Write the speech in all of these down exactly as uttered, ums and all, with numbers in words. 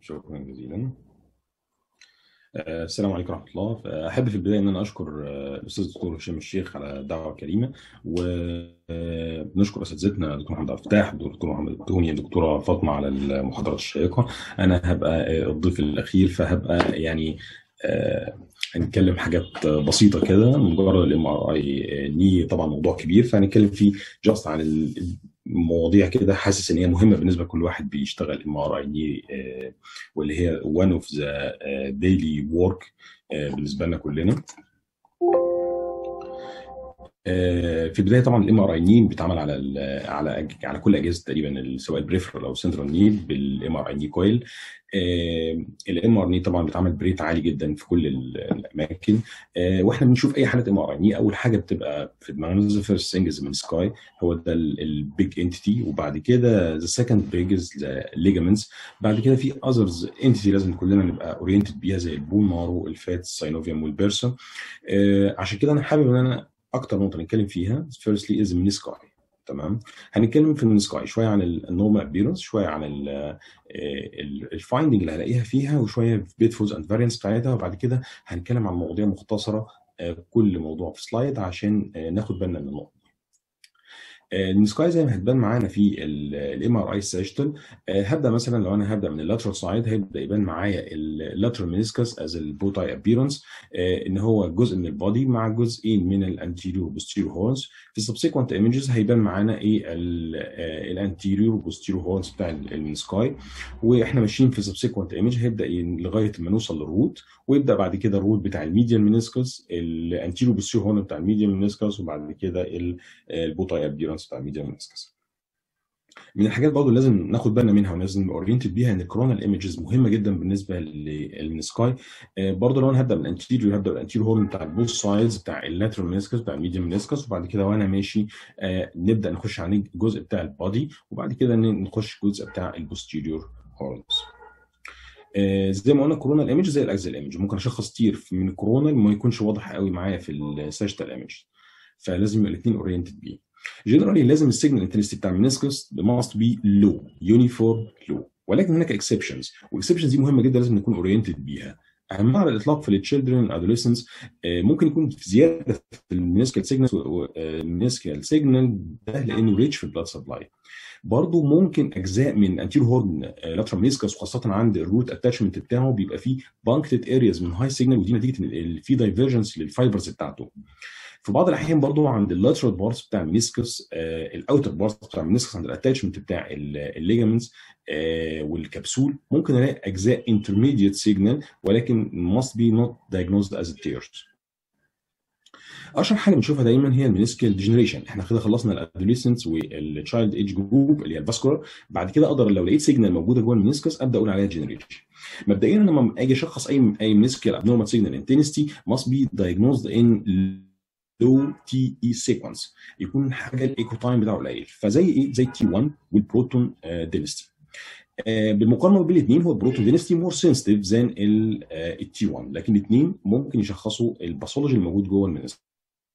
شكرا جزيلا. السلام عليكم ورحمة الله. أحب في البداية إن أنا أشكر الأستاذ الدكتور هشام الشيخ على الدعوة الكريمة، ونشكر أساتذتنا الدكتور محمد عبد الفتاح، الدكتور محمد التوني، الدكتورة فاطمة على المحاضرات الشيقة. أنا هبقى الضيف الأخير، فهبقى يعني هنتكلم حاجات بسيطة كده. مجرد الام ار اي ني طبعا موضوع كبير، فهنتكلم فيه جاست عن المواضيع كده، حاسس ان هي مهمه بالنسبه لكل واحد بيشتغل ام ار اي ني، واللي هي one of the daily work بالنسبه لنا كلنا. في البدايه طبعا الام ار اي ني بيتعمل على على على كل اجهزه تقريبا، سواء البريفرال او سنترال ني بالام ار اي ني كويل. الام ار ني طبعا بيتعمل بريت عالي جدا في كل الاماكن، واحنا بنشوف اي حاله ام ار ني اول حاجه بتبقى في دماغنا ذا فيرست ثينج من سكاي، هو ده البيج انتيتي، وبعد كده ذا سكند بيجز ذا ليجامنتس، بعد كده في اذرز انتيتي لازم كلنا نبقى اورينتد بيها زي البون مارو، الفات، الساينوفيوم والبيرسون. عشان كده انا حابب ان انا اكتر نقطه نتكلم فيها فيرستلي از المينسكاي. تمام، هنتكلم في المينسكاي شويه عن النورمال ابيرنس، شويه عن الفايندنج اللي هلاقيها فيها، وشويه في بيتفولز اند فاريانس بتاعتها، وبعد كده هنتكلم عن مواضيع مختصره كل موضوع في سلايد عشان ناخد بالنا من النقطه. المينسكاي زي ما هتبان معانا في الام ار اي سيجيتال، هبدا مثلا لو انا هبدا من اللاترال سايد، هيبدا يبان معايا اللاترال مينسكس از البوتاي ابيرنس، ان هو جزء من البودي مع جزئين من الانتيريور والبوستيريور هورنز. في السبسيكونت ايمجز هيبان معانا ايه الانتيريور والبوستيريور هورنز بتاع المينسكاي، واحنا ماشيين في السبسيكونت ايمج هيبدا لغايه ما نوصل للروت، ويبدا بعد كده الروت بتاع الميديال مينسكس، الانتيريور والبوستيريور هورن بتاع الميديال مينسكس، وبعد كده البوتاي ابيرنس بتاع الميديال مينسكس. من الحاجات برضه لازم ناخد بالنا منها ولازم نبقى اورينتد بيها ان الكورونال ايمجز مهمه جدا بالنسبه للمينسكاي. برضه لو انا هبدا من الانتيريور، هبدا بالانتيريور هورن بتاع البوث سايدز بتاع اللاترال مينسكس بتاع الميديال مينسكس، وبعد كده وانا ماشي نبدا نخش على الجزء بتاع البادي، وبعد كده نخش الجزء بتاع البوستيريور هورنز. زي ما قلنا الكورونال ايمج زي الاكزيال ايمج، ممكن اشخص كتير من الكورونال ما يكونش واضح قوي معايا في الساجيتال ايمج، فلازم يبقى الاثنين اورينتد بيه. جنرالي لازم السيجنال انتنسيتي بتاع المينسكس must be low uniform low، ولكن هناك اكسبشنز، والاكسبشنز دي مهمه جدا لازم نكون اورينتد بيها. اهمها على الاطلاق في التشيلدرن ادوليسنس ممكن يكون في زياده في المينسكال سيجنال، المينسكال سيجنال ده لانه ريتش في البلاد سبلاي. برضه ممكن اجزاء من انتيرو هورن لاترال مينسكس، وخاصه عند الروت اتاتشمنت بتاعه بيبقى فيه بانكتد ارياز من هاي سيجنال، ودي نتيجه ان في دايفرجنس للفايبرز بتاعته. في بعض الاحيان برضو عند اللاترال بارتس بتاع المينسكس، آه الاوتر بارتس بتاع المينسكس عند الاتاتشمنت بتاع الليجامنتس آه والكبسول، ممكن الاقي اجزاء انترميديت سيجنال، ولكن must be not diagnosed as tears. اشهر حاجه بنشوفها دايما هي المينسكال ديجنريشن. احنا كده خلصنا الادوليسنس والتشايلد ايج جروب اللي هي الفاسكولار، بعد كده اقدر لو لقيت سيجنال موجوده جوه المينسكس ابدا اقول عليها ديجنريشن. مبدئيا لما اجي اشخص اي اي مينسكال ابنورمال سيجنال انتنسيتي must be diagnosed in لو تي اي سيكونس، يكون حاجه الايكو تايم بتاعه قليل، فزي ايه؟ زي تي واحد والبروتون دينستي. بالمقارنه بين الاثنين هو البروتون دينستي مور سنسيتيف ذان التي واحد، لكن الاثنين ممكن يشخصوا الباثولوجي الموجود جوه المينسكس.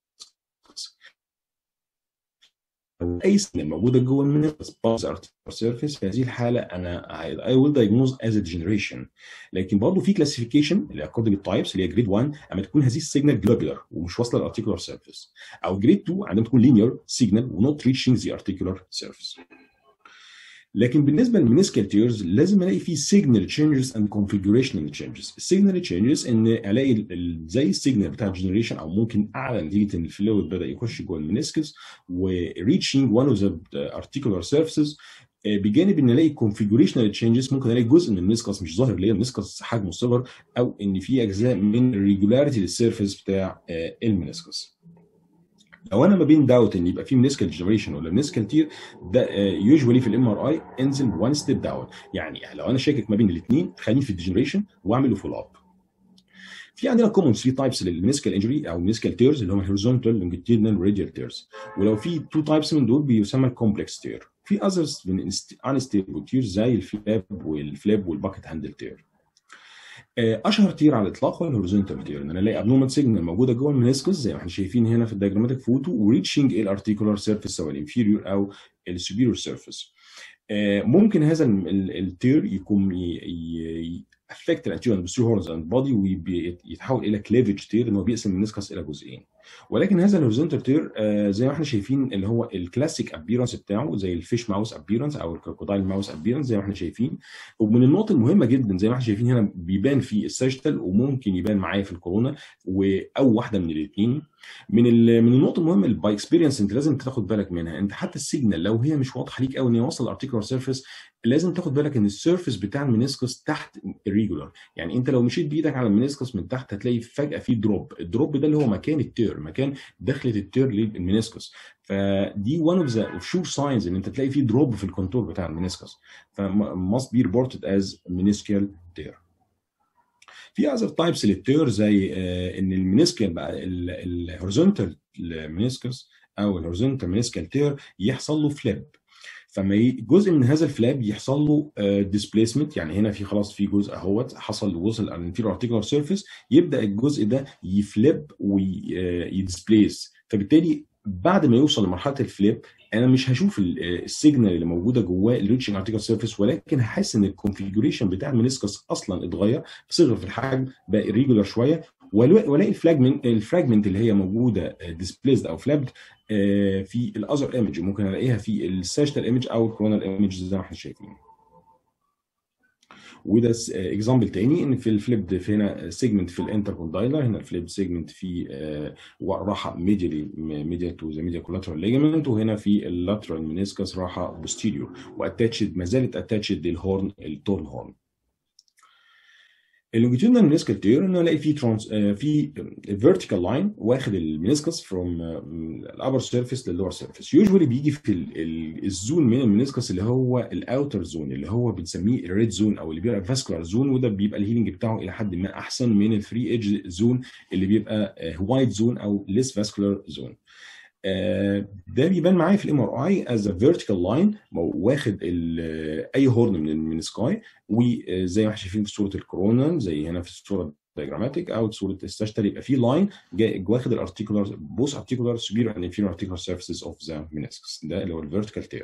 اي سيجنال موجوده جوه المينسكس باز ارتيكولار سيرفيس، في هذه الحاله انا اي ويل دايجنوز از ديجنريشن. لكن برضه في كلاسيفيكيشن اللي اكوردنج التايبس اللي هي جريد واحد اما تكون هذه السيجنال جلوبولار ومش واصله للارتيكولار سيرفيس، او جريد اتنين عندما تكون لينير سيجنال ونوت ريتشنج ذا ارتيكولار سيرفيس. لكن بالنسبه للمينسكال تيرز لازم الاقي فيه سيجنال تشينجز اند كونفيجريشنال تشينجز. السيجنال تشينجز ان الاقي زي السيجنال بتاع الجنريشن، او ممكن اعلى نتيجه ان الفلويد بدا يخش جوه المينسكس وريتشنج وان اوف ذا ارتيكولار سيرفيسز، بجانب ان الاقي كونفيجريشنال تشينجز، ممكن الاقي جزء من المينسكس مش ظاهر ليا، المينسكس حجمه صغر، او ان في اجزاء من الريجولاريتي للسيرفيس بتاع المينسكس. لو انا ما بين داوت ان يبقى في منسكال جنريشن ولا منسكال تير، ده يوجوالي في الام ار اي انزل وان ستيب داون، يعني لو انا شاكك ما بين الاثنين خليني في الديجنريشن واعمل له فول اب. في عندنا كومن ثلاثة تايبس للمنسكال انجري او منسكال تيرز اللي هم الهوريزونتال لونجيتيودنال راديال تيرز، ولو في اتنين تايبس من دول بيسمى الكومبلكس تير. في اذرز من انستيبل تير زي الفلاب والفلاب والباكت هاندل تير. اشهر تير على الاطلاق هو الهوريزونتال تير، ان انا الاقي ابنورمال سيجنال موجوده جوه المينسكس زي ما احنا شايفين هنا في الدياجراماتيك فوتو، وريتشنج الارتيكولار سيرفيس سواء الانفيريور او السوبيريور سيرفيس. ممكن هذا التير يكون افكت الانتيريور والبوستيريور هورنز اند بودي ويتحول الى كليفج تير، ان هو بيقسم المنسكس الى جزئين. ولكن هذا الهوريزونتال تير زي ما احنا شايفين اللي هو الكلاسيك ابيرنس بتاعه زي الفيش ماوس ابيرنس او الكروكودايل ماوس ابيرنس زي ما احنا شايفين. ومن النقط المهمه جدا زي ما احنا شايفين هنا بيبان في الساجيتال وممكن يبان معايا في الكورونا او واحده من الاثنين. من من النقط المهمه اللي باي اكسبيرينس انت لازم تاخد بالك منها، انت حتى السيجنال لو هي مش واضحه ليك قوي ان هي واصله للارتيكولار سيرفيس، لازم تاخد بالك ان السيرفيس بتاع المنسكس تحت irregular. يعني انت لو مشيت بايدك على المنسكس من تحت هتلاقي فجاه في دروب، الدروب ده اللي هو مكان التير، مكان دخله التير للمنسكس. فدي one of the sure signs ان انت تلاقي في دروب في الكونتور بتاع المنسكس، ف must be reported as meniscal tear. في اذر تايبس للتير زي آه ان المنسكال بقى الهوريزونتال منسكس او الهوريزونتال منسكال تير يحصل له فلاب، فما جزء من هذا الفلاب يحصل له ديسبيسمنت. يعني هنا في خلاص في جزء اهوت حصل وصل الانتيريور ارتيكولار سيرفيس، يبدا الجزء ده يفلب ويديسبليس، فبالتالي بعد ما يوصل لمرحله الفليب انا مش هشوف السيجنال اللي موجوده جواه الريتشنج ارتيكولار سيرفيس، ولكن هحس ان الكونفيجريشن بتاع المنسكس اصلا اتغير، صغر في الحجم، بقى irregular شويه، والاقي الفراجمنت الفراجمنت اللي هي موجوده ديسبليسد او فلابد في الاذر ايمج، ممكن الاقيها في الساجيتال ايمج او الكورونال ايمج زي ما احنا شايفين. وده اكزامبل تاني ان في الفليب في هنا سيجمنت في الانتركوندايلر، هنا الفليب سيجمنت في راحه ميديالي ميديال تو ذا ميديال كولاترال ليجمنت، وهنا في اللاترال منسكس راحه بوستيريور واتاتشد ما زالت اتاتشد للهورن التورن هورن. اللونجيتودينال منسكال تير انه الاقي فيه ترانس في فيرتيكال لاين واخد المنسكس فروم الابر سيرفيس لللور سيرفيس. يوجوالي بيجي في الزون من المنسكس اللي هو الاوتر زون اللي هو بنسميه الريد زون او اللي بيبقى فاسكولار زون، وده بيبقى الهيلينج بتاعه الى حد ما احسن من الفري ايدج زون اللي بيبقى وايت زون او ليس فاسكولار زون. ده بيبان معايا في الام ار اي از فيرتيكال لاين واخد اي هورن من من السكاي، وزي ما احنا شايفين في صوره الكورونا زي هنا في الصوره الدياجراماتيك او صوره الساجيتال يبقى في لاين واخد الارتيكولار بوث ارتيكولار سوبيريور اند انفيريور ارتيكولار سيرفيسز اوف ذا منسكس، ده اللي هو الفيرتيكال تير.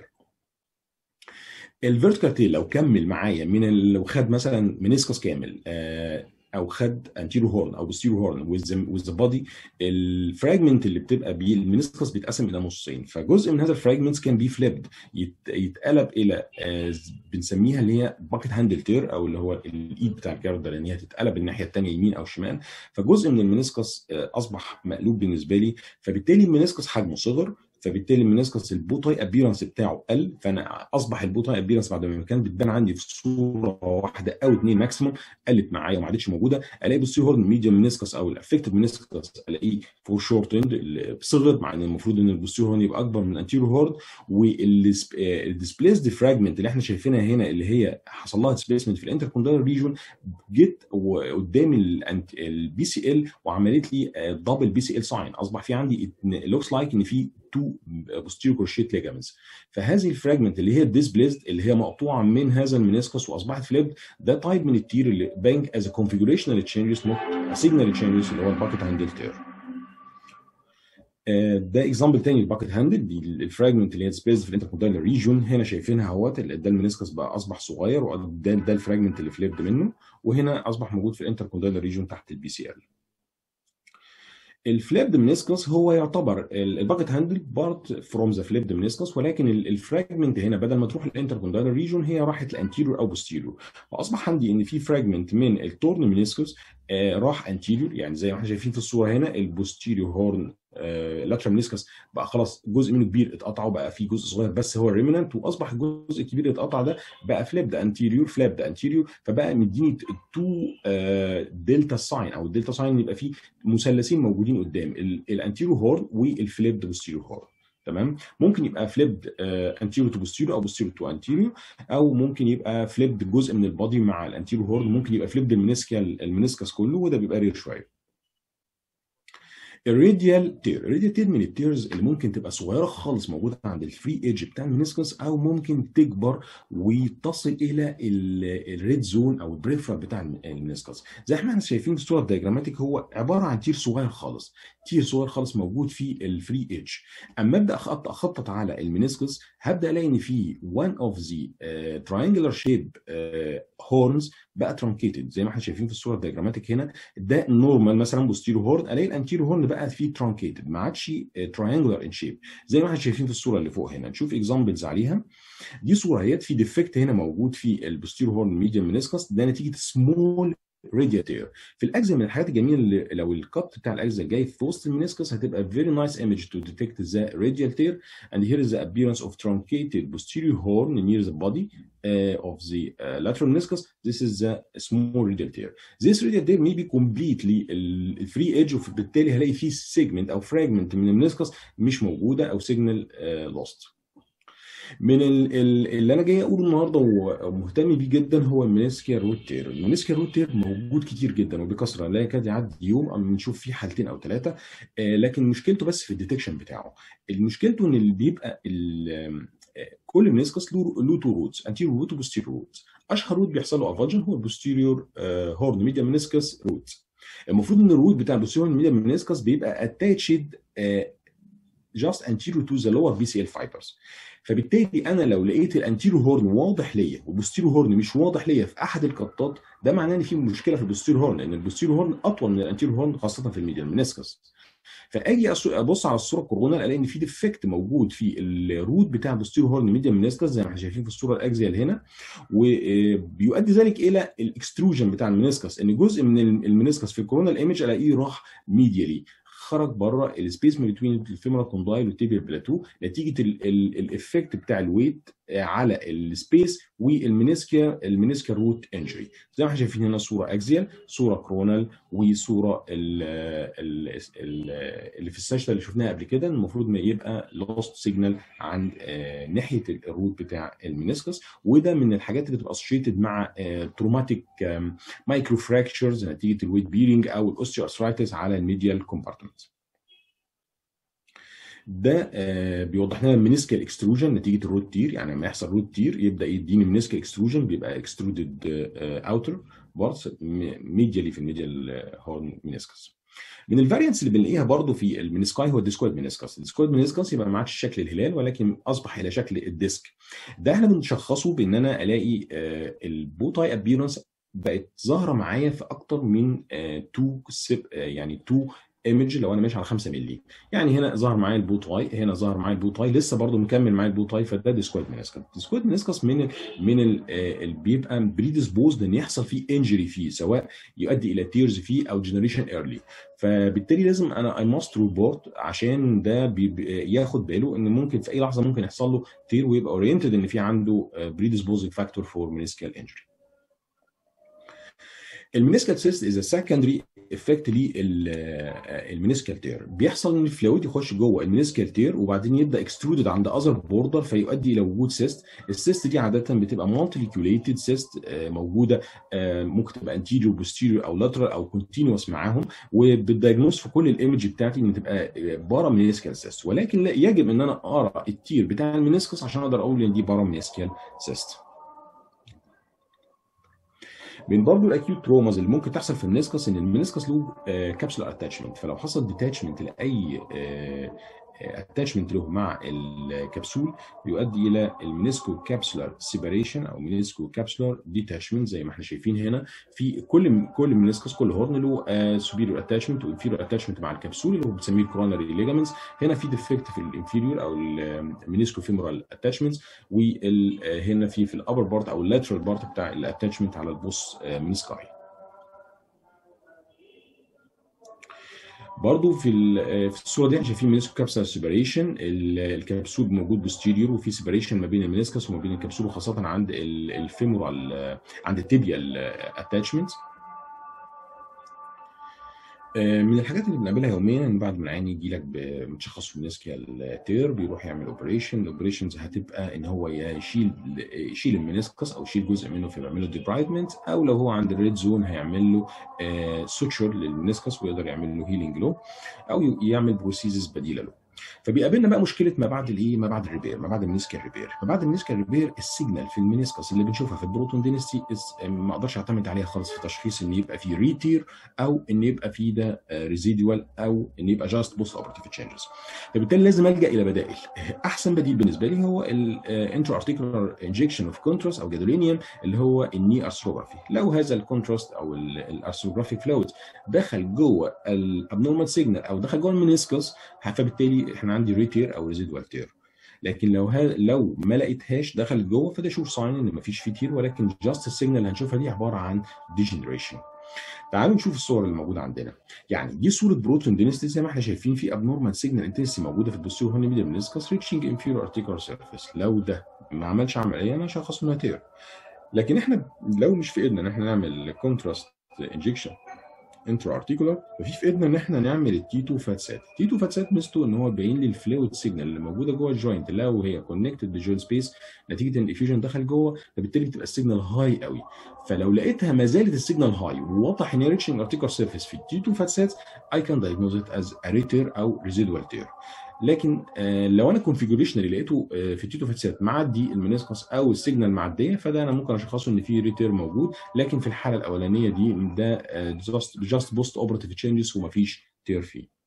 الفيرتيكال تير لو كمل معايا من لو خد مثلا منسكس كامل آه او خد انتيرو هورن او بوستيرو هورن وذ ذا بودي، الفراجمنت اللي بتبقى بيه المنسكس بيتقسم الى نصين، فجزء من هذا الفراجمنتس كان بي فليبد يتقلب الى آه بنسميها اللي هي باكيت هاندل تير او اللي هو الايد بتاع الجرده لان هي تتقلب الناحيه الثانيه يمين او شمال، فجزء من المنسكس آه اصبح مقلوب بالنسبه لي، فبالتالي المنسكس حجمه صغر، فبالتالي المنسكس البوتاي ابيرنس بتاعه قل، فانا اصبح البوتاي ابيرنس بعد ما كان بتبان عندي في صوره واحده او اثنين ماكسيموم قلت معايا وما عادتش موجوده. الاقي بصي هورن ميديوم منسكس او الافكتيف منسكس الاقيه فور شورت اند صغر، مع ان المفروض ان البوستيريور هورن يبقى اكبر من الانتيريور هورن، والديسبليسد فراجمنت اللي احنا شايفينها هنا اللي هي حصل لها ديسبليسمنت في الانتركوندايلر ريجون جيت قدام البي سي ال وعملت لي دبل بي سي ال ساين، اصبح في عندي لوكس لايك ان في تو posterior cruciate ligaments. فهذه الفراجمنت اللي هي الديسبليسد اللي هي مقطوعه من هذا المنسكس واصبحت فليبد، ده تايب من التير اللي بانك از كونفيجريشنال تشينجز نوت سيجنال تشينجز اللي هو الباكيت هاندل تير. ده اكزامبل تاني للباكيت هاندل، دي الفراجمنت اللي هي ديسبليسد في الانتركوندايلر ريجون، هنا شايفينها اهوت ده المنسكس بقى اصبح صغير وده ده الفراجمنت اللي فليبد منه، وهنا اصبح موجود في الانتركوندايلر ريجون تحت البي سي ال. الفليبد منسكس هو يعتبر الباكيت هاندل بارت فروم ذا فليبد منسكس، ولكن الفراجمنت هنا بدل ما تروح للانتركوندايلر ريجون هي راحت لانتيريور او بوستيريور، فاصبح عندي ان في فراجمنت من التورن منسكس آه راح انتيريور، يعني زي ما احنا شايفين في الصوره هنا البوستيريور هورن لاترال منسكس بقى خلاص جزء منه كبير اتقطع وبقى في جزء صغير بس هو الريمننت، واصبح الجزء الكبير اللي اتقطع ده بقى فليبد انتيريور فليبد انتيريور، فبقى مديني تو دلتا ساين او الدلتا ساين يبقى فيه مثلثين موجودين قدام الانتيريور هورن والفليبد بوستيريور هورن. تمام، ممكن يبقى فليبد انتيريور تو بوستيريور او بوستيريور تو انتيريور، او ممكن يبقى فليبد جزء من البادي مع الانتيريور هورن، ممكن يبقى فليبد المنسكال المنسكس كله، وده بيبقى رير شويه. الراديال تير، الراديال تير من التيرز اللي ممكن تبقى صغيره خالص موجوده عند الفري ايدج بتاع المنسكس، او ممكن تكبر وتصل الى الريد زون او البريفرال بتاع المنسكس. زي ما احنا شايفين في الصوره الدياجراماتيك، هو عباره عن تير صغير خالص، تير صغير خالص موجود في الفري ايدج. اما ابدا اخطط اخطط على المنسكس، هبدا الاقي ان في one of the uh, triangular shape uh, horns بقى ترانكيتد زي ما احنا شايفين في الصوره الدياجراماتيك هنا. ده نورمال مثلا بوستيرو هورن، الاقي الانتيرو هورن بقى فيه ترانكيتد، ما عادش تراينجولار ان شيب زي ما احنا شايفين في الصوره اللي فوق هنا. نشوف اكزامبلز عليها. دي صوره هي في ديفكت هنا موجود في البوستيرو هورن ميديم منسكس، ده نتيجه سمول رادياتير في الاجزاء. من الحاجات الجميله اللي لو الكت بتاع الاجزاء جاي في وسط المنسكس، هتبقى very nice image to detect the radial tear. And here is the appearance of truncated posterior horn near the body uh, of the uh, lateral meniscus. This is the small radial tear. This radial tear may be completely free edge، وبالتالي هلاقي فيه segment او fragment من المنسكس مش موجوده، او signal uh, lost. من ال ال اللي انا جاي اقوله النهارده ومهتم بيه جدا هو المنسكيال روت تير. المنسكيال روت تير موجود كتير جدا وبكثره، لا يكاد يعدي يوم اما بنشوف فيه حالتين او ثلاثه، آه لكن مشكلته بس في الديتكشن بتاعه. مشكلته ان اللي بيبقى كل منسكس له له تو روتس، انتيريور روت وبوستيريور روت. اشهر روت بيحصل له افاجن هو البوستيريور هورن ميديم منسكس روت. المفروض ان الروت بتاع البوستيريور ميديم منسكس بيبقى اتاتشد just anterior to the lower بي سي إل fibers. فبالتالي انا لو لقيت الانتيرو هورن واضح ليا والبوستيرو هورن مش واضح ليا في احد القطات، ده معناه ان في مشكله في البوستيرو هورن، لان البوستيرو هورن اطول من الانتيرو هورن خاصه في الميديال منسكس. فاجي ابص على الصوره الكورونا الاقي ان في ديفكت موجود في الروت بتاع البوستيرو هورن ميديال منسكس زي ما احنا شايفين في الصوره الاكزيال هنا، وبيؤدي ذلك الى الاكستروجن بتاع المنسكس، ان جزء من المنسكس في الكورونا الايمج الاقيه راح ميديالي، خرج بره السبيس ما بين الفيمورال كوندايل والتيبيال بلاتو نتيجه الافكت بتاع الويت على السبيس والمنسكيا المنسكيا روت انجري. زي ما احنا شايفين هنا صوره اكزيال، صوره كرونال، وصوره ال ال ال اللي في الساشتا اللي شفناها قبل كده. المفروض ما يبقى لوست سيجنال عند ناحيه الروت بتاع المنسكس، وده من الحاجات اللي بتبقى اسوشيتد مع تروماتيك مايكرو فراكشرز نتيجه الويت بيرنج او الاوستيو ارثرايتس على الميديال كومبارتمنت. ده آه بيوضح لنا المنسكال اكستروجن نتيجه الروت تير. يعني لما يحصل روت تير يبدا يديني منسكال اكستروجن، بيبقى اكسترودد اوتر بارتس ميديالي في الميديال هورن منسكس. من الفاريانتس اللي بنلاقيها برضو في المنسكاي هو الديسكويد منسكس. الديسكويد منسكس يبقى ما عادش شكل الهلال ولكن اصبح الى شكل الديسك. ده احنا بنشخصه بان انا الاقي آه البوتاي ابيرنس بقت ظاهره معايا في اكتر من تو آه يعني تو ايمج لو انا ماشي على خمسة مللي. يعني هنا ظهر معايا البوتاي، هنا ظهر معايا البوتاي، لسه برضو مكمل معايا البوتاي، فده ديسكويد منسكس. الديسكويد منسكس من ال من اللي بيبقى بريديسبوزد ان يحصل فيه انجري فيه، سواء يؤدي الى تيرز فيه او جنريشن ايرلي. فبالتالي لازم انا اي ماست ريبورت عشان ده ياخد باله ان ممكن في اي لحظه ممكن يحصل له تير ويبقى اورينتد ان في عنده بريديسبوزنج فاكتور فور منسكال انجري. المنسكال سيست از سكندري افكت للمنسكال تير. بيحصل ان الفلويد يخش جوه المنسكال تير وبعدين يبدا اكسترودد عند اذر بوردر فيؤدي الى وجود سيست. السيست دي عاده بتبقى مالتيليكيوليتد سيست موجوده، ممكن تبقى انتيريور بوستيريور او لاترال او كونتينوس معاهم، وبالدايجنوز في كل الايمج بتاعتي ان تبقى بارا منسكال سيست، ولكن لا يجب ان انا اقرا التير بتاع المنسكس عشان اقدر اقول ان دي بارا منسكال سيست. من برضه الاكيوت تروماز اللي ممكن تحصل في المنسكس ان المنسكس له كابسولار اتاتشمنت، فلو حصل ديتاتشمنت لاي اتاتشمنت له مع الكبسول بيؤدي الى المنسكو كابسولار سيباريشن او منسكو كابسولار ديتاتشمنت. زي ما احنا شايفين هنا في كل كل منسكس كل هورن له سوبيريور اتاتشمنت وانفيريور اتاتشمنت مع الكبسول اللي هو بنسميه الكوروناري ليجامنتس. هنا في ديفكت في الانفيريور او المنسكو فيمورال اتاتشمنتس، وهنا في في الابر بارت او اللاترال بارت بتاع الاتاتشمنت على البوس منسكاي. برضو في في الصوره دي احنا شايفين منسكو كابسولار سيباريشن. الكبسول موجود بوستيريور وفي سيباريشن ما بين المنسكس وما بين الكبسول، وخاصه عند الفيمورال عند التيبيال اتاتشمنت. من الحاجات اللي بنقابلها يوميا ان بعد ما العيان يجي لك بمتشخص المنسكيال تير بيروح يعمل اوبريشن. الاوبريشنز هتبقى ان هو يشيل يشيل المنسكس او يشيل جزء منه فيعمل له ديبرايدمنت، او لو هو عند الريد زون هيعمل له سوتشر للمنسكس ويقدر يعمل له هيلينج له، او يعمل بروسيزز بديله له. فبيقابلنا بقى مشكله ما بعد الايه ما بعد الريبير ما بعد المنسكيال ريبير ما بعد المنسكيال ريبير السيجنال في المنسكس اللي بنشوفها في البروتون دينستي ما اقدرش اعتمد عليها خالص في تشخيص ان يبقى في ريتير او ان يبقى في ده ريزيدوال او ان يبقى جاست بوست اوبرتيف تشينجز. فبالتالي لازم الجا الى بدائل. احسن بديل بالنسبه لي هو الانترا ارتيكولار انجكشن اوف كونتراست او جادولينيوم اللي هو الني ارثروجرافي. لو هذا الكونتراست او الارثروجرافيك فلويد دخل جوه الابنورمال سيجنال او دخل جوه المنسكس، فبالتالي احنا عندي ريتير او ريزيدوال تير. لكن لو ها لو ما لقيتهاش دخلت جوه فده شوف ساين ان مفيش فيه تير، ولكن جاست السيجنال اللي هنشوفها دي عباره عن ديجنريشن. تعالوا نشوف الصور اللي موجوده عندنا. يعني دي صوره بروتون دينستي زي ما احنا شايفين، في ابنورمال سيجنال انتنسي موجوده في البوستيريور هورن ميديال منسكس ريتشنج انفيريور ارتيكولار سيرفيس. لو ده ما عملش عمليه انا هشخصه انه تير. لكن احنا لو مش في ايدنا ان احنا نعمل كونتراست انجكشن انترا ارتيكولار، ففي في ايدنا ان احنا نعمل التي اتنين فات سات. التي اتنين فات سات ميزته ان هو باين لي الفلويد سيجنال اللي موجوده جوه الجوينت لو هي كونكتد بالجوينت سبيس نتيجه ان الافيوجن دخل جوه، فبالتالي بتبقى السيجنال هاي قوي. فلو لقيتها ما زالت السيجنال هاي وواضح ان هي ريتشنج ارتيكولار سيرفيس في التي اتنين فات سات، اي كان دايجنوز ات از ريتير او ريزيدوال تير. لكن آه لو انا كونفيجريشنالي لقيته آه في التيتو فاتسات معدي المنسكس او السيجنال معديه، فده انا ممكن اشخصه ان في ريتير موجود. لكن في الحاله الاولانيه دي ده جاست جاست بوست اوبرتيف تشينجز ومفيش تير فيه.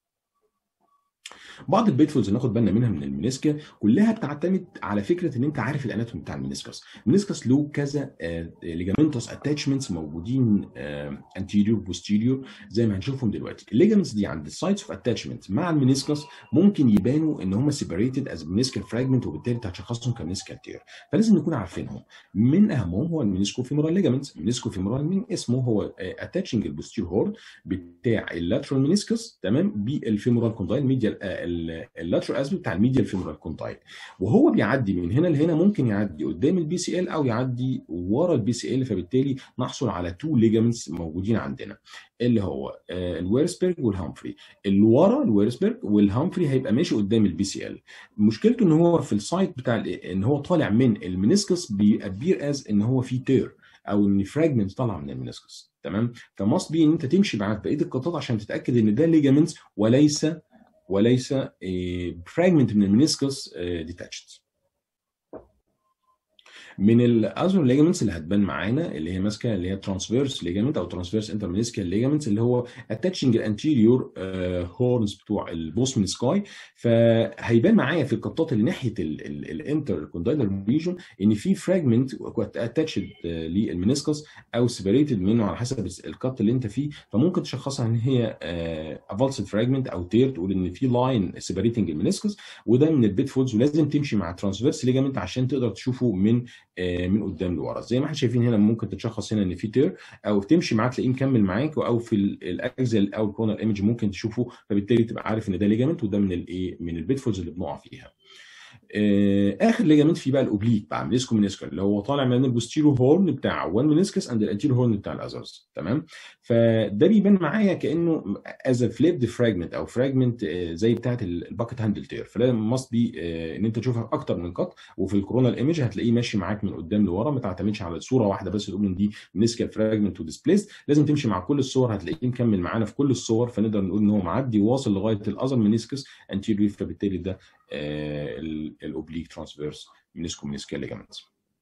بعض البيتفولز اللي ناخد بالنا منها من المنسكا كلها بتعتمد على فكره ان انت عارف الاناتومي بتاع المنسكس. المنسكس له كذا ليجامنتوس اتاتشمنتس موجودين انتيريور بوستيريور زي ما هنشوفهم دلوقتي. الليجامنتس دي عند السايتس اوف اتاتشمنت مع المنسكس ممكن يبانوا ان هم سيبريتد از منسكال فراجمنت، وبالتالي انت هتشخصهم كمنسكال تير. فلازم نكون عارفينهم. من اهمهم هو المنسكو فيمورال ليجامنت. المنسكو فيمورال من اسمه هو اتاتشنج البوستيريور هورن بتاع اللاترال منسكس تمام بالفيمورال كوندايل ميديال اللاترال اسبيكت بتاع الميديال فيمورال كوندايل، وهو بيعدي من هنا لهنا، ممكن يعدي قدام البي سي ال او يعدي ورا البي سي ال. فبالتالي نحصل على تو ليجامنتس موجودين عندنا اللي هو الويرسبرج والهامفري. اللي ورا الويرسبرج والهامفري هيبقى ماشي قدام البي سي ال. مشكلته ان هو في السايت بتاع ان هو طالع من المنسكس بيابير از ان هو في تير او ان فراجمنت طالعه من المنسكس تمام. فماست بي ان انت تمشي مع بقيه القطاط عشان تتاكد ان ده ليجامنتس وليس وليس فراجمنت من المنسكس ديتاتشد. من الاذر ليجامنتس اللي هتبان معانا اللي هي ماسكه اللي هي ترانسفيرس ليجامنت او ترانسفيرس انترمنسكال ليجامنتس اللي هو اتاتشنج الانتيريور هورنز بتوع البوست منسكاي. فهيبان معايا في القطات اللي ناحيه الانتر كوندايلر ريجون ان في فراجمنت اتاتشد للمنسكس او سيبريتد منه على حسب القط اللي انت فيه. فممكن تشخصها ان هي افالسد فراجمنت او تير، تقول ان في لاين سيبريتنج المنسكس. وده من البيت فولز، ولازم تمشي مع ترانسفيرس ليجامنت عشان تقدر تشوفه من من قدام لورا. زي ما احنا شايفين هنا ممكن تتشخص هنا ان في تير، او تمشي معاه تلاقيه مكمل معاك، او في الاكزل او الكورنر ايمج ممكن تشوفه. فبالتالي تبقى عارف ان ده ليجامنت، وده من الايه من البيتفولز اللي بنقع فيها. اخر ليجامنت فيه بقى الاوبليك بتاع منسكو منسكال اللي هو طالع من البوستيرو هورن بتاع وان منسكس اند الانتيرو هورن بتاع الاذرز تمام. فده بيبان معايا كانه از فليبد فراجمنت او فراجمنت زي بتاعه الباكت هاندل تير. فده ماست بي ان انت تشوفها اكتر من قط، وفي الكورونا ايمج هتلاقيه ماشي معاك من قدام لورا. ما تعتمدش على صوره واحده بس تقول ان دي منسكال فراجمنت وديسبليسد، لازم تمشي مع كل الصور، هتلاقيه مكمل معانا في كل الصور. فنقدر نقول ان هو معدي واصل لغايه الاذر منسكس انتيريور. فبالتالي ده الاوبليك ترانسفيرس منسكو منسكال ليجامنت.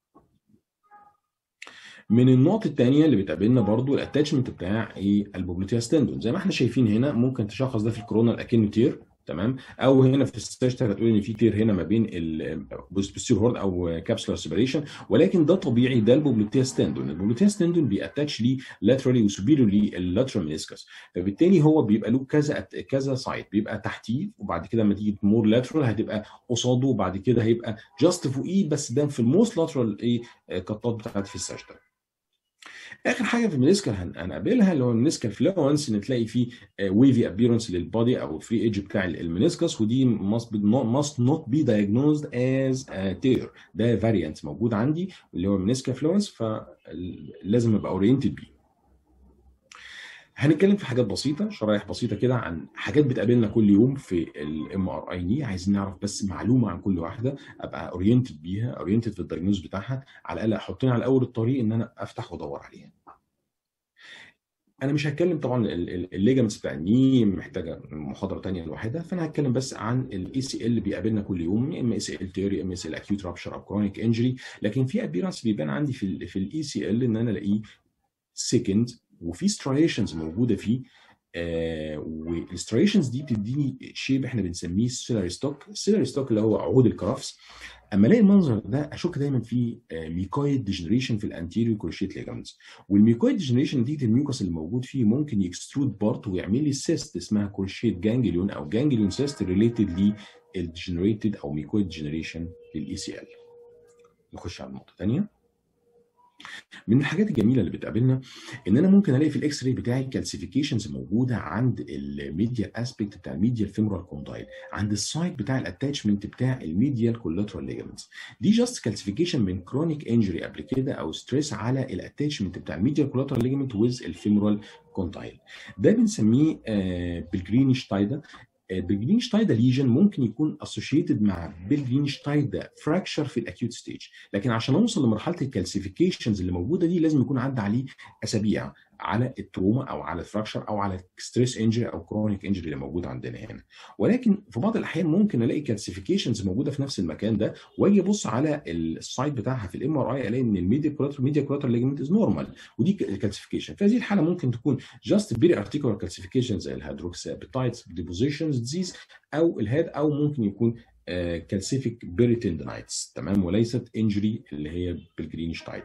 من النقط الثانيه اللي بتقابلنا برضو الاتاتشمنت بتاع ايه البوبليتياس تندون. زي ما احنا شايفين هنا ممكن تشخص ده في الكورونا اكنه تير تمام، او هنا في الساجيتال هتقول ان في تير هنا ما بين البوستيريور هورن او كابسولار سيبريشن، ولكن ده طبيعي. ده البوبليتياس تندون. البوبليتياس تندون بياتاتش ليه لاترالي وسوبيريورلي اللاترال منسكس. فبالتالي هو بيبقى له كذا كذا سايت، بيبقى تحتيه وبعد كده لما تيجي مور لاترال هتبقى قصاده، وبعد كده هيبقى جاست فوقيه بس ده في الموست لاترال ايه قطات بتاعت في الساجيتال. اخر حاجه في المنسكال هنقابلها اللي هو المنسكال فلورنس، ان تلاقي فيه ويفي ابيرنس للبادي او الفري ايدج بتاع المنسكس، ودي must must not be diagnosed as a tear. ده فاريانت موجود عندي اللي هو المنسكال فلورنس، فلازم ابقى اورينتد بيه. هنتكلم في حاجات بسيطه، شرايح بسيطه كده عن حاجات بتقابلنا كل يوم في الام ار اي ني، عايزين نعرف بس معلومه عن كل واحده، ابقى اورينتد بيها، اورينتد في الدايجنوز بتاعها، على الاقل احطني على اول الطريق ان انا افتح وادور عليها. انا مش هتكلم طبعا الليجامنتس بتاع الني محتاجه محاضره ثانيه لوحدها، فانا هتكلم بس عن الاي سي ال اللي بيقابلنا كل يوم، يا اما اي سي ال تيوري، يا اما اي سي ال اكيوت رابشر او كرونيك انجري. لكن في ابيرنس بيبان عندي في ال في الاي سي ال ان انا الاقيه سيكند، وفي ستريشنز موجوده فيه. آه والستريشنز دي بتديني شيب احنا بنسميه سيلاري ستوك. السيلاري ستوك اللي هو عود الكرافس. اما الاقي المنظر ده اشك دايما في ميكويد ديجنريشن في الانتيريور كروشيت ليجامنتس. والميكويد ديجنريشن نتيجه الميوكس اللي موجود فيه ممكن يكسترود بارت ويعمل لي سيست اسمها كروشيت جانجليون او جانجليون سيست ريليتد للديجنريتد او ميكويد ديجنريشن للاي سي ال. نخش على النقطه الثانيه. من الحاجات الجميله اللي بتقابلنا ان انا ممكن الاقي في الاكس راي بتاعي كالسيفيكيشنز موجوده عند الميديال اسبيكت بتاع الميديال فيمورال كوندايل، عند السايت بتاع الاتاتشمنت بتاع الميديال كولاترال ليجامنتس. دي جاست كالسيفيكيشن من كرونيك انجري قبل كده او ستريس على الاتاتشمنت بتاع الميديال كولاترال ليجامنت ويز الفيمورال كوندايل. ده بنسميه آه بالجرينشتايدا. البلجرينشتايدا ليجن ممكن يكون اسوشيتد مع بلجرينشتايدا فراكشر في الاكيوت ستيج، لكن عشان اوصل لمرحله الكالسيفيكيشنز اللي موجوده دي لازم يكون عدى عليه اسابيع على التروما او على الفراكشر او على ستريس انجري او كرونيك انجري اللي موجود عندنا هنا. ولكن في بعض الاحيان ممكن الاقي كالسيفيكيشنز موجوده في نفس المكان ده، واجي ابص على السايت بتاعها في الام ار اي الاقي ان الميديا كولاترال ميديا كولاترال ليجمنت از نورمال، ودي الكالسيفيكيشن. في هذه الحاله ممكن تكون جاست بيري ارتيكولار كالسيفيكيشن زي الهيدروكسابيتايتس ديبوزيشنز ديزيز او الهاد، او ممكن يكون كالسيفيك بيريتندنايتس، تمام، وليست انجري اللي هي بالجرينشتايد.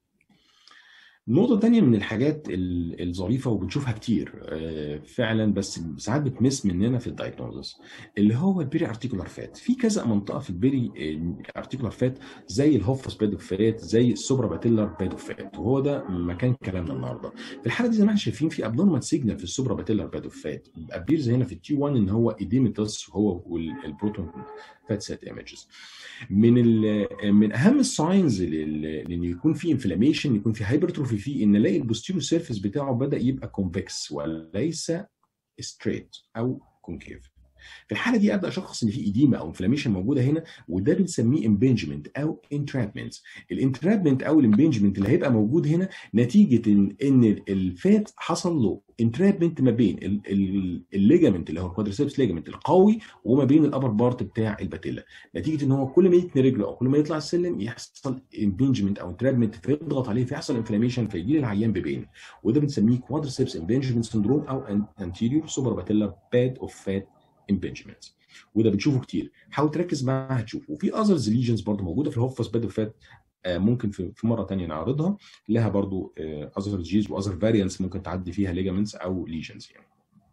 النقطة الثانية من الحاجات الظريفة وبنشوفها كتير فعلا بس ساعات بتمس مننا في الدايجنوزس، اللي هو البيري ارتيكولار فات. في كذا منطقة في البيري ارتيكولار فات زي الهوفس باد اوف فات، زي السوبرا باتيلر باد اوف فات، وهو ده مكان كلامنا النهارده. في الحالة دي زي ما احنا شايفين في ابنورمال سيجنال في السوبرا باتيلر باد اوف فات، ابيرز هنا في التي واحد ان هو ايديمتس هو والبروتون فات سيت ايمجز. من من اهم الساينز لان يكون في انفلاميشن، يكون في هايبرتروفي فيه، ان الاقي البوستيريور سيرفيس بتاعه بدا يبقى كونفكس وليس ستريت او كونكيف. في الحاله دي ابدا اشخص ان في ايديما او انفلاميشن موجوده هنا، وده بنسميه امبنجمنت او انترابمنت. الانترابمنت او الامبنجمنت اللي هيبقى موجود هنا نتيجه ان ان الفات حصل له انترابمنت ما بين الليجامنت اللي هو الكوادريسيبس ليجامنت القوي وما بين الابر بارت بتاع الباتيلا، نتيجه ان هو كل ما يتني رجله او كل ما يطلع السلم يحصل امبنجمنت او انترابمنت فيضغط عليه فيحصل انفلاميشن فيجي لي العيان ببين، وده بنسميه كوادريسيبس امبنجمنت سندروم او انتيريور سوبر باتيلا باد اوف فات امبنجمنت. وده بنشوفه كتير، حاول تركز معاها تشوفه. وفي اذرز ليجنز برضه موجوده في الهوفس باد اوف فات، ممكن في مره ثانيه نعرضها، لها برضه اذر جيز واذر فاريانتس ممكن تعدي فيها ليجامنتس او ليجنز يعني.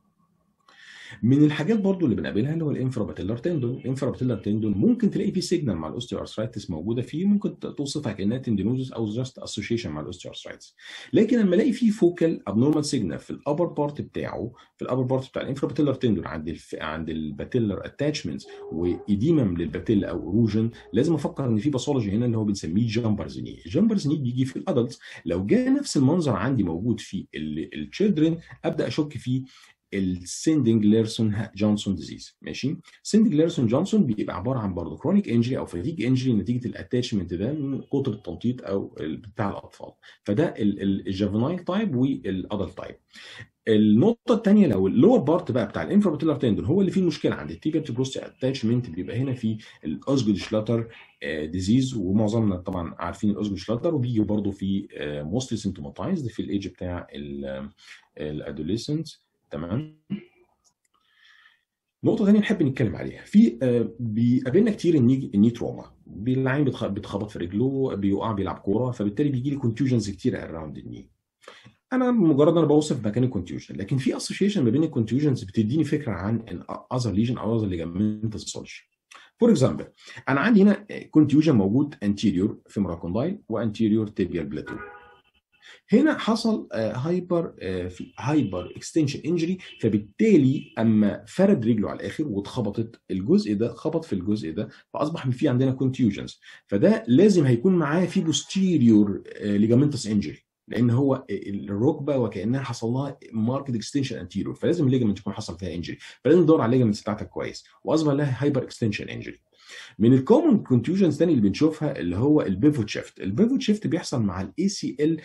من الحاجات برضو اللي بنقابلها اللي هو الانفراباتيلر تندون. الانفراباتيلر تندون ممكن تلاقي فيه سيجنال مع الاوستيو ارثرايتس موجوده فيه، ممكن توصفها كانها تندينوزس او جاست اسوشيشن مع الاوستيو ارثرايتس. لكن لما الاقي فيه فوكال ابنورمال سيجنال في الابر بارت بتاعه، في الابر بارت بتاع الانفراباتيلر تندون عند الف... عند الباتيلر اتاتشمنتس وايديمم للباتيلا او اروجن، لازم افكر ان في باثولوجي هنا اللي هو بنسميه جامبرز ني. الجامبرز ني بيجي في الادلتس، لو جاء نفس المنظر عندي موجود في التشيلدرن ابدا اشك فيه السندنج ليرسون جونسون ديزيز. ماشي، سندنج ليرسون جونسون بيبقى عباره عن برضه كرونيك انجري او فاتيج انجري نتيجه الاتاتشمنت ده من كتر التنطيط او بتاع الاطفال، فده الجافينايل تايب والادلت تايب. النقطه الثانيه لو اللور بارت بقى بتاع الانفراباتيلر تندون هو اللي فيه المشكله عند التيبيال بروستي اتاتشمنت، بيبقى هنا في الاوزجود شلاتر ديزيز، ومعظمنا طبعا عارفين الاوزجود شلاتر، وبيجي برضه في موستلي سيمتوماتايزد في الايدج بتاع الادوليسنت. تمام. نقطة ثانية نحب نتكلم عليها، في آه بيقابلنا كتير الني الني تروما، العين بيتخبط في رجله، بيقع بيلعب كورة، فبالتالي بيجي لي كونتيوجنز كتير اراوند الني. انا مجرد انا بوصف مكان الكونتيوجن، لكن في اسوشيشن ما بين الكونتيوجنز بتديني فكرة عن اذر ليجن او اذر ليجامنت سولج. فور اكزامبل، انا عندي هنا كونتيوجن موجود انتيريور فيمورال كوندايل وانتيريور تيبيال بلاتو. هنا حصل هايبر في هايبر اكستنشن انجري، فبالتالي اما فرد رجله على الاخر واتخبطت الجزء ده خبط في الجزء ده، فاصبح في عندنا كونتيوجنز، فده لازم هيكون معاه في بوستيريور ليجامنتس انجري. لان هو الركبه وكانها حصل لها ماركت اكستنشن انتيريور، فلازم الليجمنت يكون حصل فيها انجري، فلازم ندور على الليجمنت بتاعتك كويس، واصبح لها هايبر اكستنشن انجري. من الكومن كونتيوجنز تاني اللي بنشوفها اللي هو البيفوت شيفت. البيفوت شيفت بيحصل مع الاي سي ال،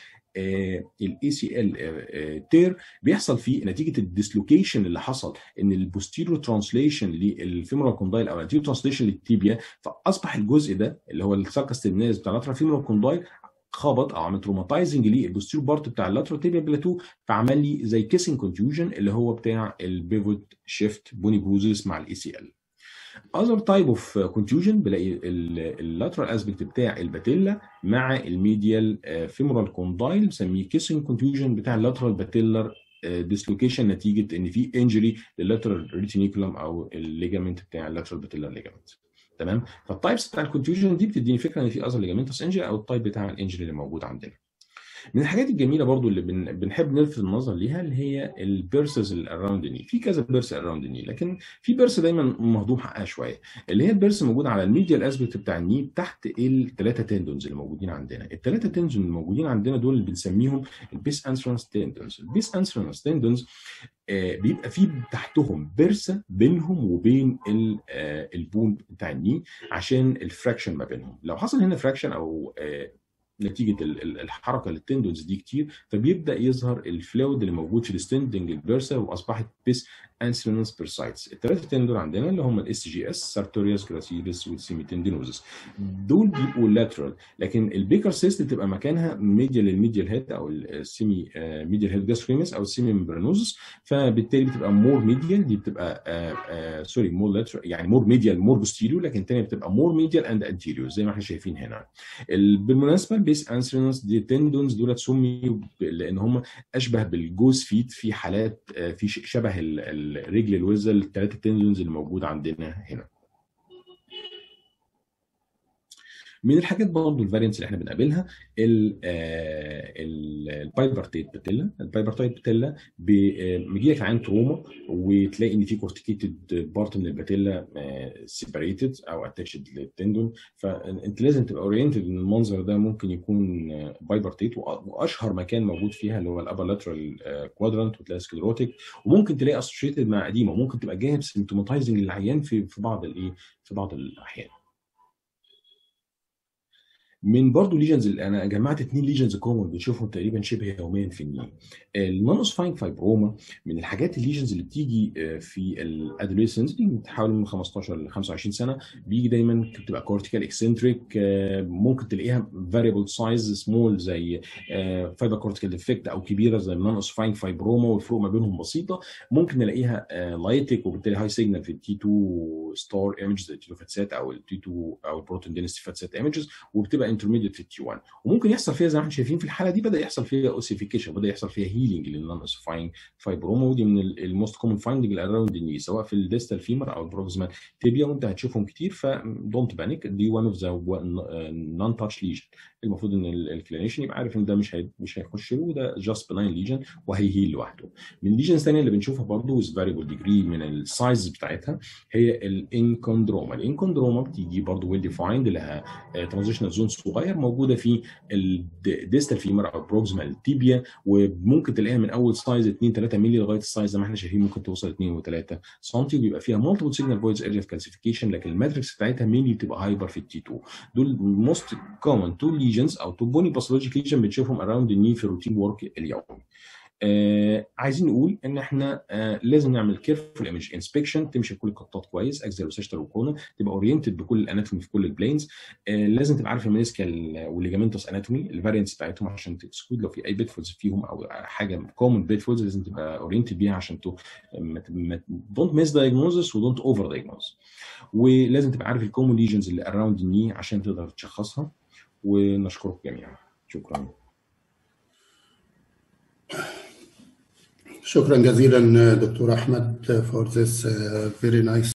الاي سي ال تير، بيحصل فيه نتيجه الديسلوكيشن اللي حصل ان البوستيريور ترانسليشن للفيمورال كوندايل او الانتيريور ترانسليشن للتيبيا، فاصبح الجزء ده اللي هو الساركس تيرميناليس بتاع اللاترال فيمورال كوندايل خبط او عمل تروماتايزنج للبوستيريور بارت بتاع اللاترال تيبيا بلاتو، فعمل لي زي كيسنج كونتيوجن اللي هو بتاع البيفوت شيفت بوني بروزس مع الاي سي ال. other type of contusion بلاقي اللاترال اسبكت بتاع الباتيلا مع الميديال فيمورال كوندايل، بسميه كيسنج كونتيوجن بتاع اللاترال باتيلر ديسلوكيشن نتيجه ان في انجري لللاترال ريتينيكولم او الليجامنت بتاع اللاترال باتيلر ليجامنت. تمام. فالتايبس بتاع الكونتيوجن دي بتديني فكره ان في اذر ليجامنتس انجري او التايب بتاع الانجري اللي موجود عندنا. من الحاجات الجميله برضو اللي بن... بنحب نلفت النظر ليها اللي هي البيرسز الاراوند ني. في كذا بيرس اراوند ني، لكن في بيرس دايما مهضوم حقها شويه، اللي هي البيرس موجوده على الميديال اسبكت بتاع الني تحت الثلاثه تندونز اللي موجودين عندنا. الثلاثه تندونز اللي موجودين عندنا دول اللي بنسميهم البيس انسرنس تندونز. البيس انسرنس تندونز آه بيبقى في تحتهم بيرسه بينهم وبين آه البون بتاع الني عشان الفراكشن ما بينهم. لو حصل هنا فراكشن او آه نتيجه الحركه للتندونز دي كتير، فبيبدا يظهر الفلويد اللي موجود في الستندنج البيرسا، واصبحت بيس انسرنس بيرسايتس. الثلاثه تندون عندنا اللي هم الاس جي اس، سارتوريوس، جراسيلس، والسيميتندينوزس، دول بيبقوا لاترال، لكن البيكر سيست بتبقى مكانها ميديال للميديال هيد او السيمي ميديال هيد جاستريمس او السيمي ممبرانوزس، فبالتالي بتبقى مور ميديال. دي بتبقى آآ آآ سوري مور لاترال، يعني مور ميديال مور بوستيريور، لكن الثانيه بتبقى مور ميديال اند انتيريور زي ما احنا شايفين هنا. بالمناسبه البيس انسرنس دي تندونز دول سميوا لان هم اشبه بالجوز فيت في حالات في شبه الرجل الوزه، الثلاثه تندونز اللي موجود عندنا هنا. من الحاجات برضه الفارينتس اللي احنا بنقابلها البايبرتيت باتيلا. البايبرتيت باتيلا بيجي لك عين تروما وتلاقي ان في كورتيكيتد بارت من الباتيلا سيبريتد او اتاتشد للتندون، فانت لازم تبقى اورينتد ان المنظر ده ممكن يكون بايبرتيت، واشهر مكان موجود فيها اللي هو الابر لاترال كوادرانت، وتلاقي سكليروتيك، وممكن تلاقي اسوشيتد مع اديمه، وممكن تبقى جايب سيمتوماتايزنج للعيان في في بعض الايه في بعض الاحيان. من برضه ليجنز اللي انا جمعت اثنين ليجنز كومن بنشوفهم تقريبا شبه يوميا في النيل. النون اوسفاين فايبروما من الحاجات الليجنز اللي بتيجي في الادوليسنس دي حوالي من خمستاشر ل خمسة وعشرين سنه، بيجي دايما بتبقى كورتيكال اكسنتريك، ممكن تلاقيها فاريبل سايز سمول زي فايبر كورتيكال ديفكت، او كبيره زي النون اوسفاين فايبروما والفروق ما بينهم بسيطه. ممكن نلاقيها لايتك وبالتالي هاي سيجنال في التي تو ستار ايمج زي التي تو فاتسات او التي تو او البروتون دينستي فاتسات ايمجز، وبتبقى انترميديت في التي واحد. وممكن يحصل فيها زي ما احنا شايفين في الحاله دي، بدا يحصل فيها اوسيفيكيشن، بدا يحصل فيها هيلينج للنون اوسيفاين فايبروما، ودي من الموست كومن فايندنج اراوند الني سواء في الديستال فيمر او البروكسيمال تيبيا، وانت هتشوفهم كتير، فدونت بانيك. دي وان اوف ذا نون تاتش ليجن. المفروض ان الكلينيشن يبقى عارف ان ده مش هي مش هيخش له، ده جاست بناين ليجن وهيهيل لوحده. من الليجنز الثانيه اللي بنشوفها برضه ويز فاريبل ديجري من السايز بتاعتها هي الانكوندروما. الانكوندروما بتيجي برضه ويل ديفايند، لها ترانزيشنال زون صغير موجوده في الديستال فيمر او البروكسيمال تيبيا، وممكن تلاقيها من اول سايز اتنين تلاتة مللي لغايه السايز زي ما احنا شايفين ممكن توصل اتنين و3 سم، وبيبقى فيها مالتيبل سيجنال فويدز اريا كالسيفيكيشن، لكن الماتريكس بتاعتها مينلي بتبقى هايبر في التي تو. دول موست كومن تو ليجنز او تو بوني باثولوجيك ليجن بنشوفهم اراوند الني في الروتين ورك اليومي. آه عايزين نقول ان احنا آه لازم نعمل كيرفول ايمج انسبكشن، تمشي بكل القطات كويس، اكزيال وساشتال وكونا، تبقى اورينتد بكل الاناتومي في كل البلينز. آه لازم تبقى عارف المينيسكال والليجامنتوس اناتومي الفارينتس بتاعتهم عشان تكسكلود لو في اي بيتفولز فيهم او حاجه كومن بيتفولز لازم تبقى اورينتد بيها عشان تو دونت ميس دايجنوزس ودونت اوفر دايجنوز. ولازم تبقى عارف الكومن ليجنز اللي اراوند الني عشان تقدر تشخصها. ونشكركم جميعا. شكرا. شكرا جزيلا دكتور احمد for this uh, very nice